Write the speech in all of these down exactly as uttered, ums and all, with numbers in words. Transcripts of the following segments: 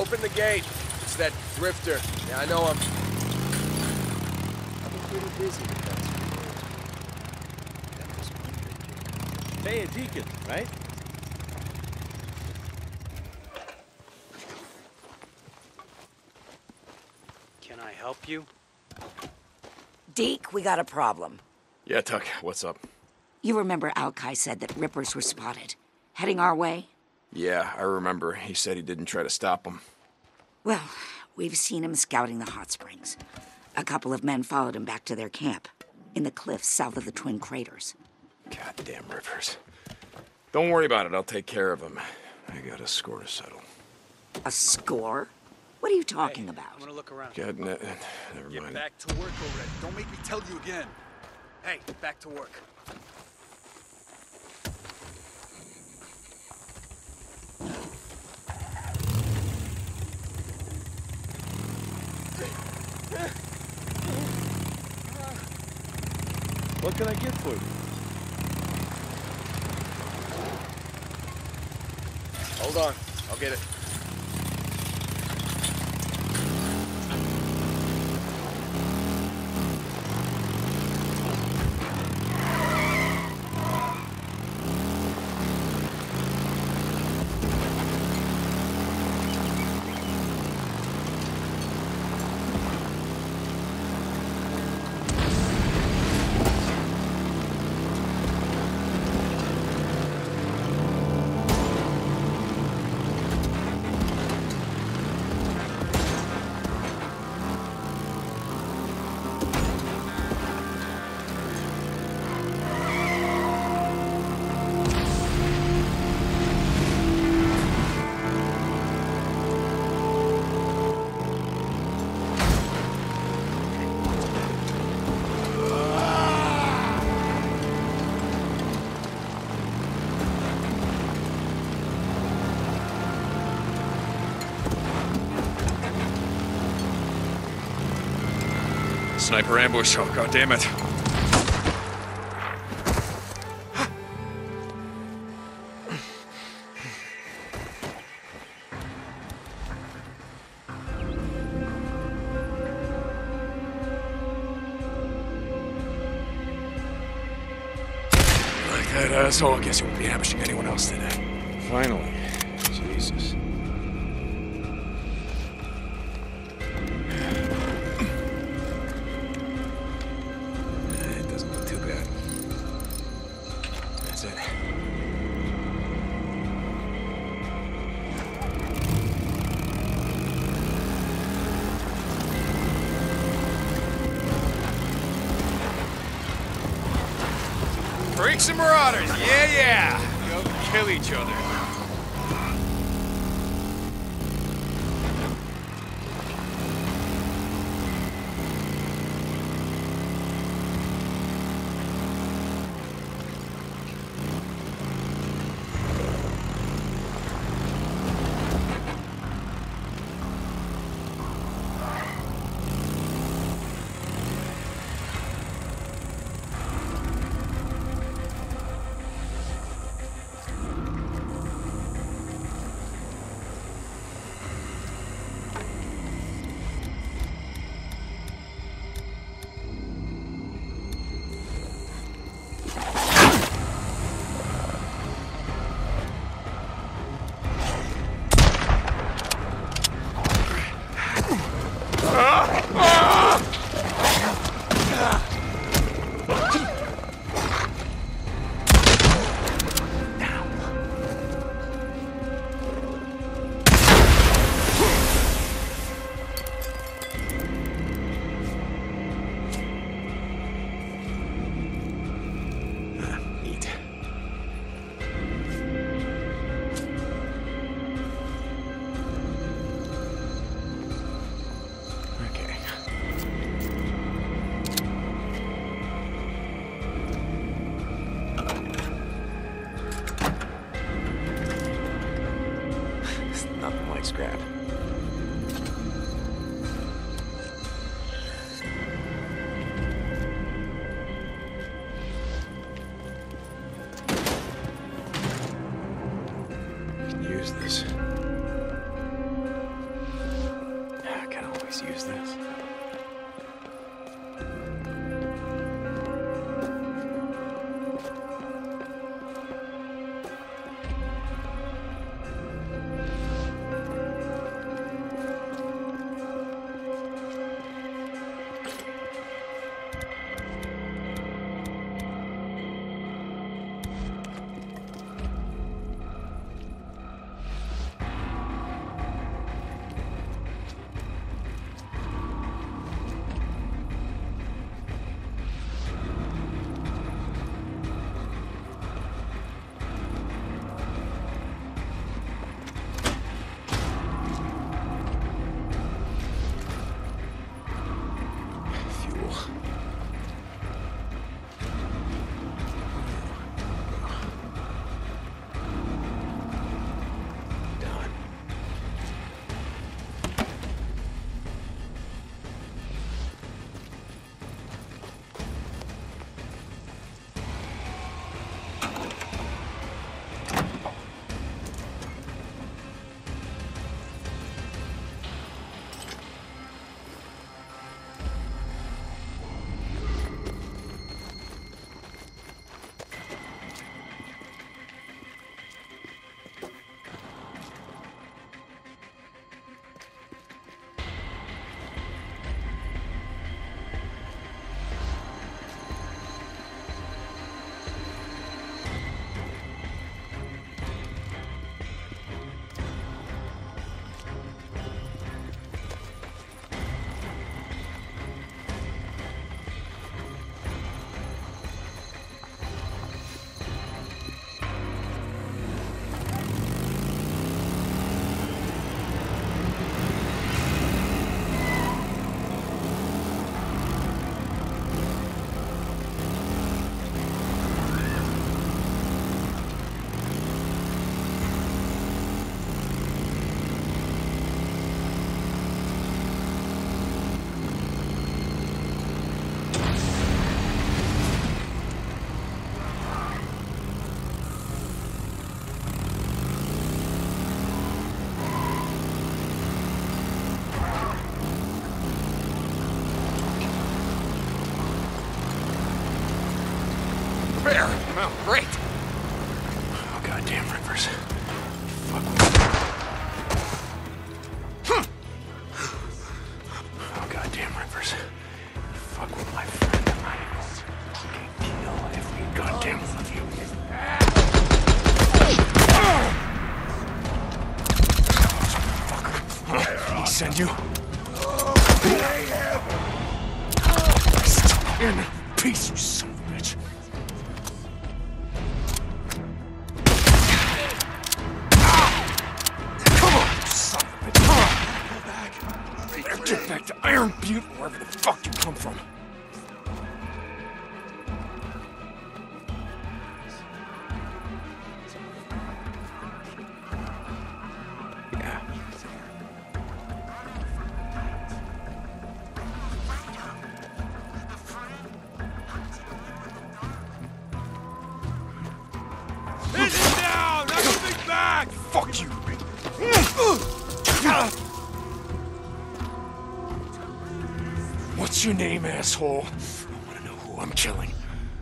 Open the gate. It's that drifter. Yeah, I know him. I've been pretty busy with that. Hey, a Deacon, right? Can I help you? Deke, we got a problem. Yeah, Tuck, what's up? You remember Alki said that Rippers were spotted, heading our way? Yeah, I remember. He said he didn't try to stop them. Well, we've seen him scouting the hot springs. A couple of men followed him back to their camp, in the cliffs south of the Twin Craters. Goddamn Rivers. Don't worry about it, I'll take care of him. I got a score to settle. A score? What are you talking Hey, about? I'm gonna look around. God, ne never Get mind. back to work already. Don't make me tell you again. Hey, back to work. What can I get for you? Hold on, I'll get it. Sniper ambush, oh god damn it. Like that asshole, I guess he won't be ambushing anyone else today. Finally. Jesus. Freaks and marauders, yeah, yeah! Go kill each other. Scrap. Can use this. just use this. There! Oh, great! Oh, goddamn Rivers. Fuck. Oh, goddamn Rivers. Fuck with my friend and I will fucking kill every goddamn one of you. Fucker. Huh? He send you? In peace, you son of a bitch. Get back to Iron Butte, wherever the fuck you come from. Yeah. It's down! Not moving back! Fuck you! What's your name, asshole? I want to know who I'm killing.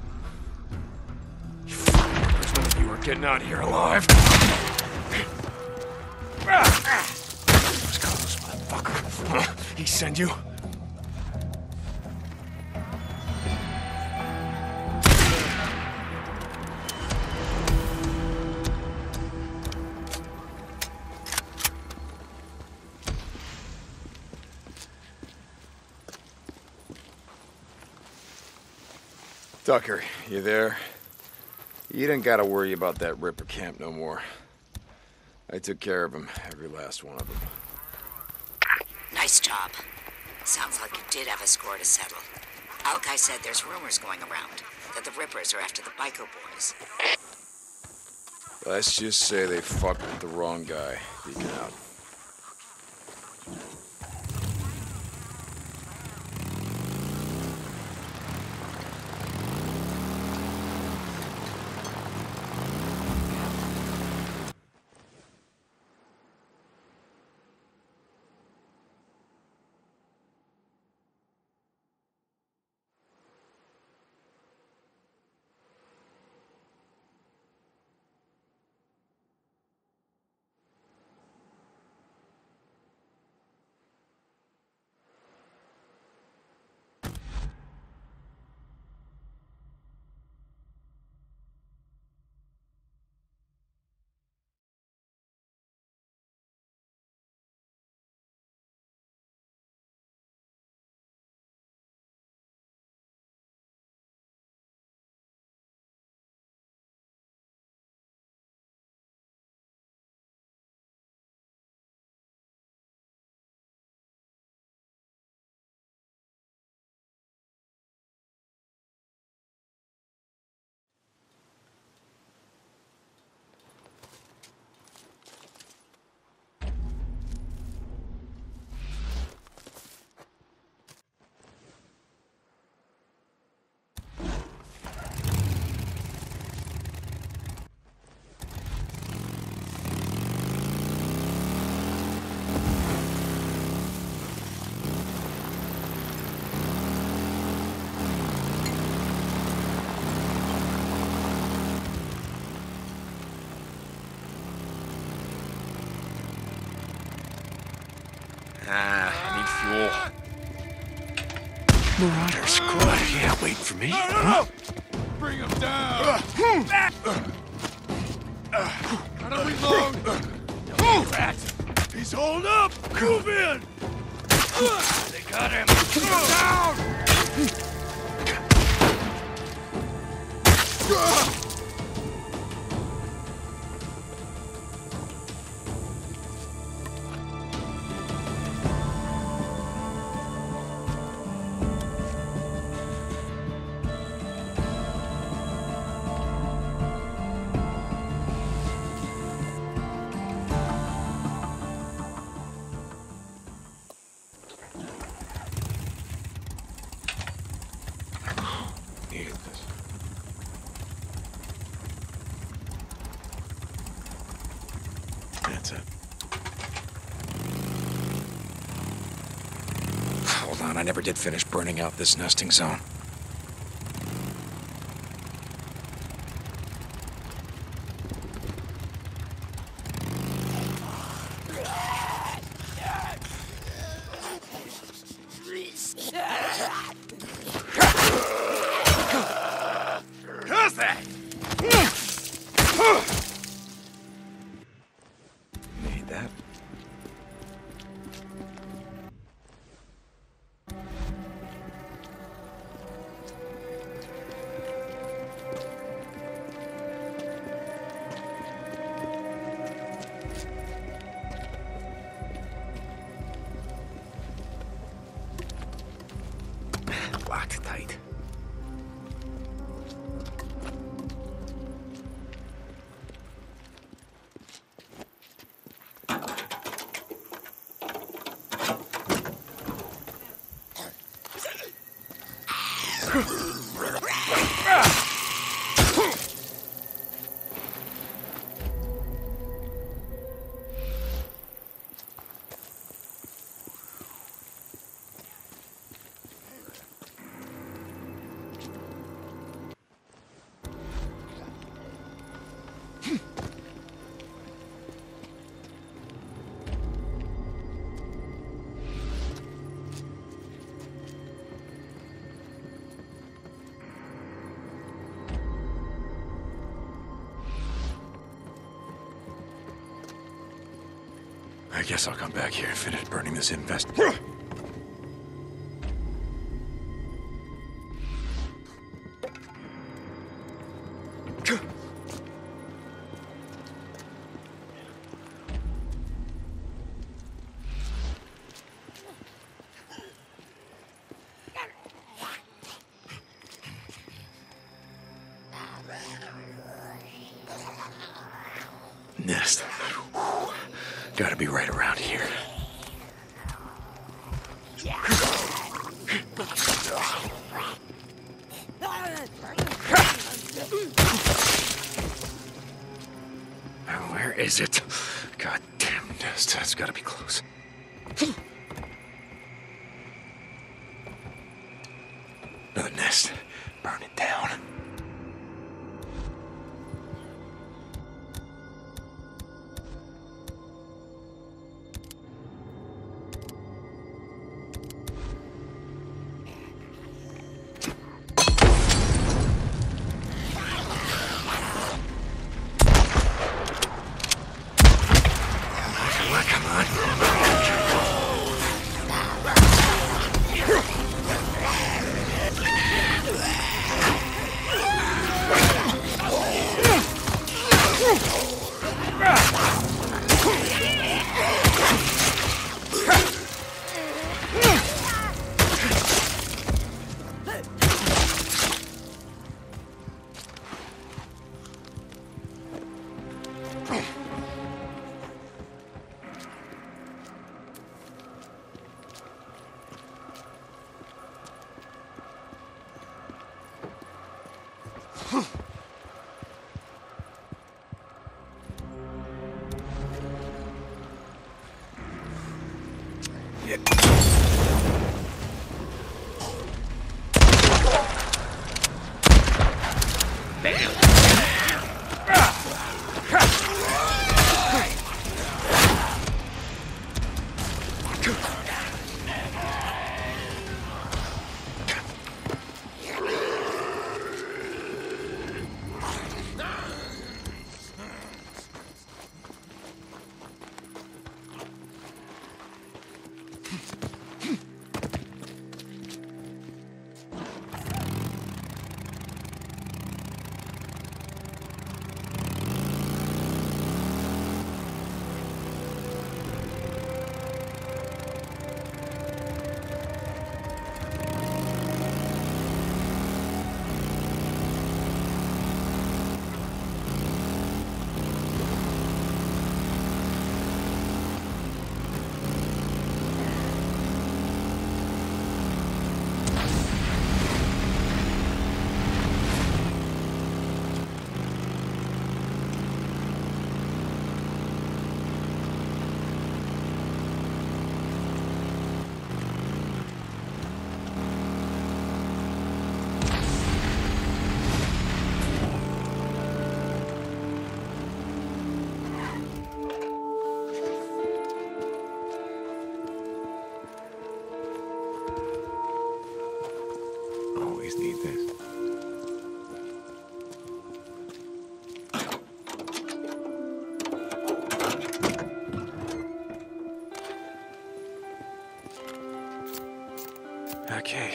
You fucking Rivers, none of you are getting out of here alive. Let's go, this motherfucker. Huh? He send you? Tucker, you there? You didn't gotta worry about that Ripper camp no more. I took care of him, every last one of them. Nice job. Sounds like you did have a score to settle. Alki said there's rumors going around that the Rippers are after the Bico boys. Let's just say they fucked with the wrong guy. Deacon out. Ah, I need fuel. Marauders, good. Yeah, waiting for me. No, no, Huh? no! Bring him down! Gotta reload! Rats! He's holed up! Move in! They got him! Down! Needed this. That's it. Hold on, I never did finish burning out this nesting zone. How's that? Need that. Locked tight. I guess I'll come back here and finish burning this invest. Nest. Whew. Gotta be right around here. Where is it? God damn nest. That's gotta be close. Another nest. Burn it down. Bam. Okay.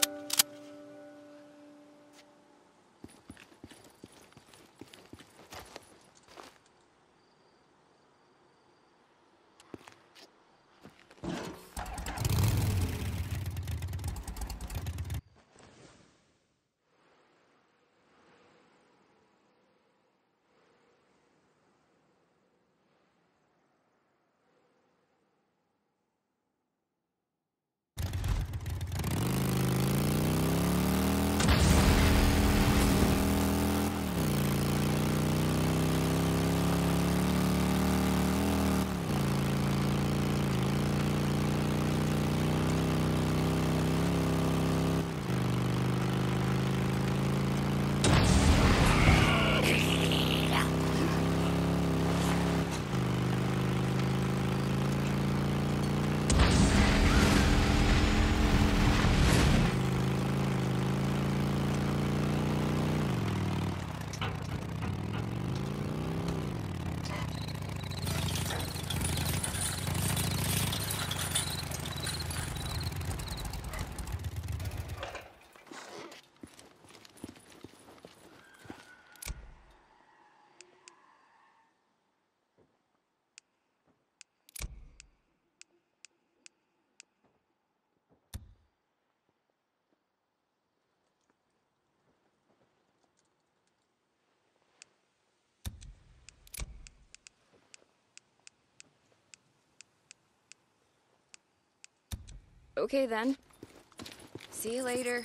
Okay then. See you later.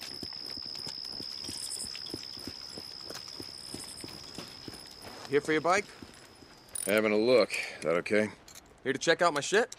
Here for your bike? Having a look. That okay? Here to check out my shit?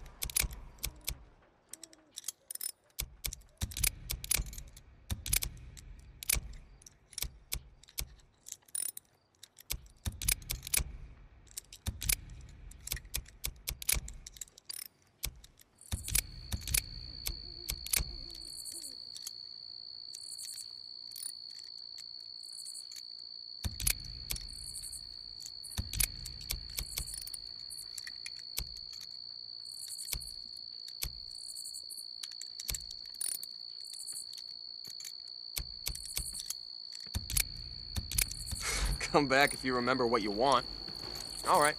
Come back if you remember what you want. All right.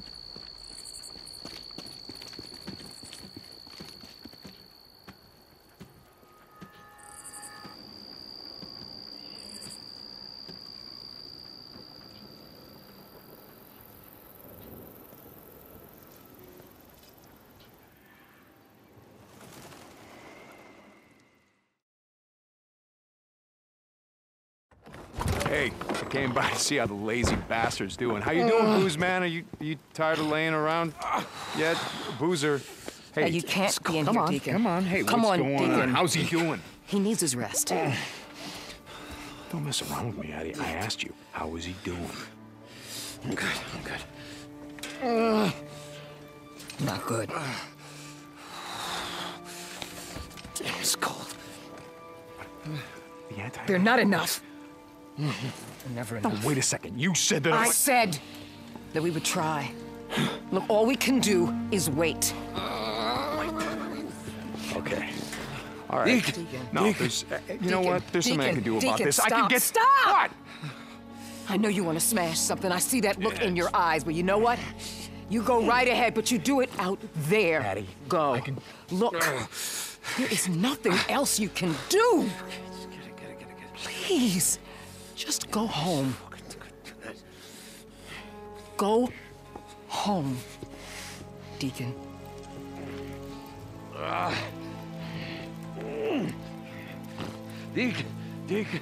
Hey, I came by to see how the lazy bastard's doing. How you doing, Booze Man? Are you are you tired of laying around yet, Boozer? Hey, Hey, you can't be in come here, on, Deacon. come on. Hey, Come what's on, going Deacon. on? How's he doing? He needs his rest. Don't mess around with me, Addie. I asked you, how is he doing? I'm good, I'm good. Not good. Damn, it's cold. The anti- They're not enough. Never No, enough. wait a second. You said that I I... said that we would try. Look, all we can do is wait. Okay. All right. Deacon. No, Deacon. there's... uh, you know what? There's something I can do about Deacon, this. Stop, I can get... Stop! What? I know you want to smash something. I see that look in your eyes, but you know what? You go right ahead, but you do it out there. Addie, go. I can... Look, there is nothing else you can do. Please, just go home. Go home, Deacon. Deacon, Deacon.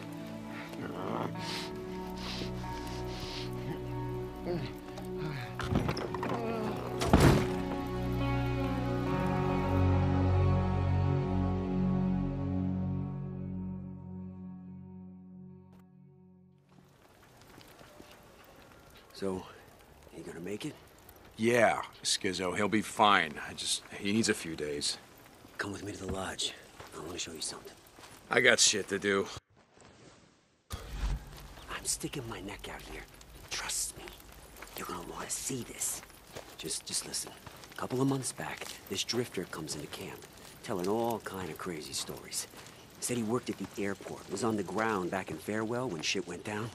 So, you gonna make it? Yeah, SKIZZO. He'll be fine. I just... He needs a few days. Come with me to the lodge. I want to show you something. I got shit to do. I'm sticking my neck out here. Trust me. You're gonna want to see this. Just, just listen. A couple of months back, this drifter comes into camp. telling all kind of crazy stories. Said he worked at the airport, was on the ground back in Farewell when shit went down.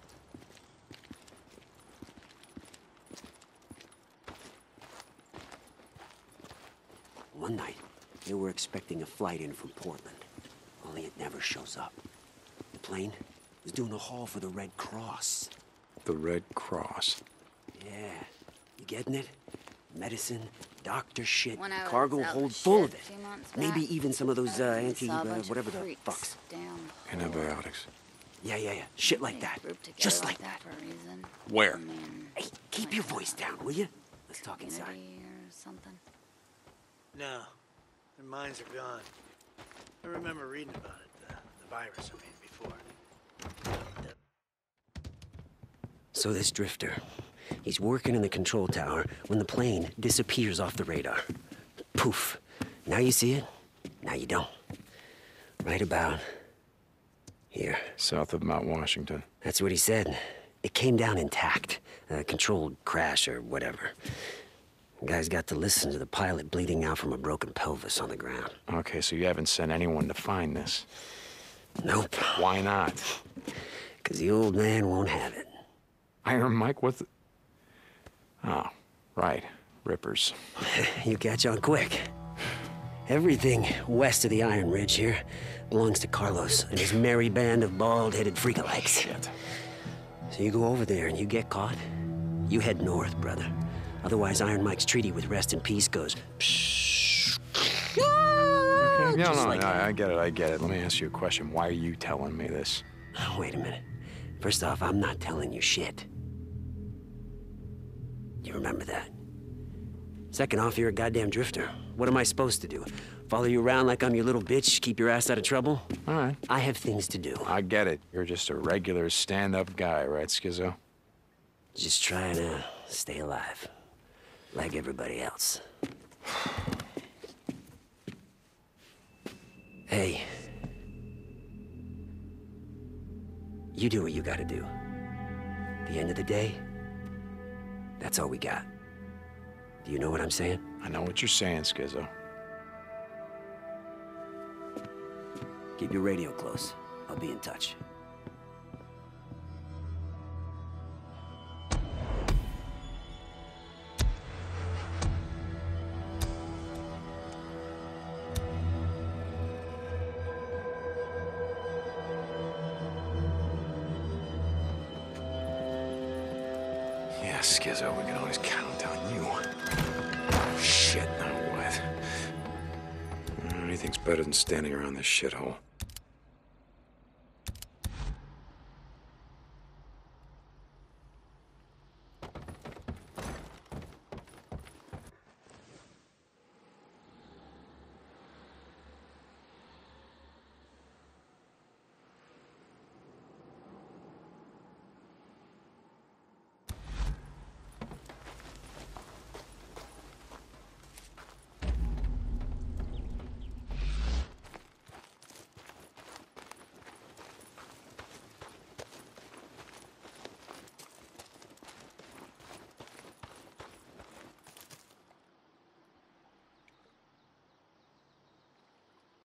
One night, they were expecting a flight in from Portland, only it never shows up. The plane was doing a haul for the Red Cross. The Red Cross? Yeah, you getting it? Medicine, doctor shit, When I was cargo out hold with full shit of it. a few months Maybe back, even some of those uh, anti, saw a uh, bunch of whatever the freaks fucks. down Antibiotics. Yeah, yeah, yeah. Shit like that. grouped together Just like that that. for a reason. Where? I mean, Hey, keep your voice down, will you? Let's talk inside. community or something. No, their minds are gone. I remember reading about it, the, the virus, I mean, before. So this drifter, he's working in the control tower when the plane disappears off the radar. Poof. Now you see it, now you don't. Right about here. South of Mount Washington. That's what he said. It came down intact. A controlled crash or whatever. The guy's got to listen to the pilot bleeding out from a broken pelvis on the ground. Okay, so you haven't sent anyone to find this? Nope. Why not? Because the old man won't have it. Iron Mike, what the... Oh, right. Rippers. You catch on quick. Everything west of the Iron Ridge here belongs to Carlos and his merry band of bald-headed freakalikes. Shit. So you go over there and you get caught, you head north, brother. Otherwise, Iron Mike's treaty with Rest in Peace goes... Okay, no, Just no, like no, that. I get it, I get it. Let me ask you a question. Why are you telling me this? Oh, wait a minute. First off, I'm not telling you shit. You remember that? Second off, you're a goddamn drifter. What am I supposed to do? Follow you around like I'm your little bitch, keep your ass out of trouble? All right. I have things to do. I get it. You're just a regular stand-up guy, right, Skizzo? Just trying to stay alive. Like everybody else. Hey. You do what you gotta do. At the end of the day, that's all we got. Do you know what I'm saying? I know what you're saying, Skizzo. Keep your radio close. I'll be in touch. Yeah, Skizzo, we can always count on you. Shit, now what? Anything's better than standing around this shithole.